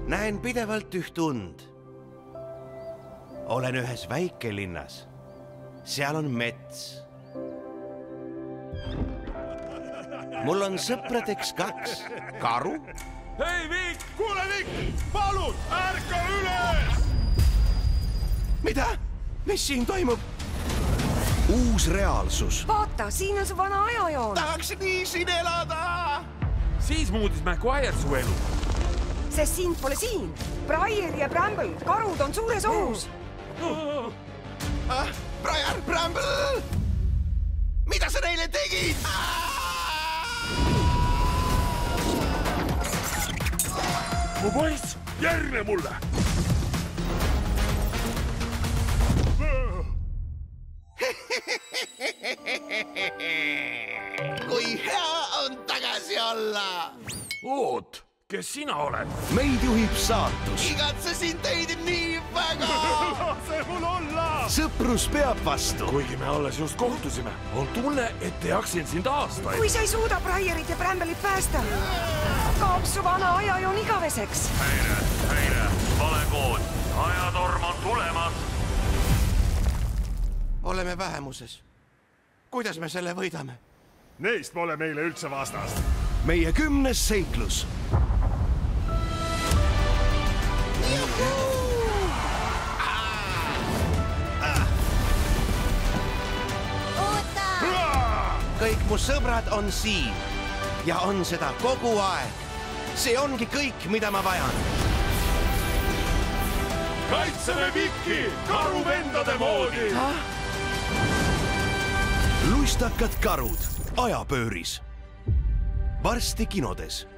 näen pidevalt üht und. Olen ühes väikelinnas. Seal on mets. Mul on sõpradeks 2 karu. Hei, Viik! Kuule, Viik! Palun, ärka üles! Mida? Mis siin toimub? Uus reaalsus. Vaata, siin on su vana ajajoon. Tahaks nii siin elada! Siis muutis Maguire su elu. Sest sind pole siin. Briar ja Bramble, karud on suures ohus. Briar, Bramble! Mida sa neile tegid? Mu poiss, järgne mulle! Kui hea on tagasi olla! Oot, kes sina oled? Meid juhib saatus. Igatsesin teid nii väga! See mul olla! Sõprus peab vastu. Kuigi me alles just kohtusime, on tunne, et teaksin sind aastaid. Kui sa ei suuda Briarit ja Bramble'it päästa, kaob su vana ajajoon igaveseks. Häire, vale kood. Ajatorm on tulemas. Oleme vähemuses. Kuidas me selle võidame? Neist pole meile üldse vastast. Meie 10. seiklus. Kõik mu sõbrad on siin ja on seda kogu aeg. See ongi kõik, mida ma vajan. Kaitseme Viki karuvendade moodi! Luistakad karud, ajapööris. Varsti kinodes.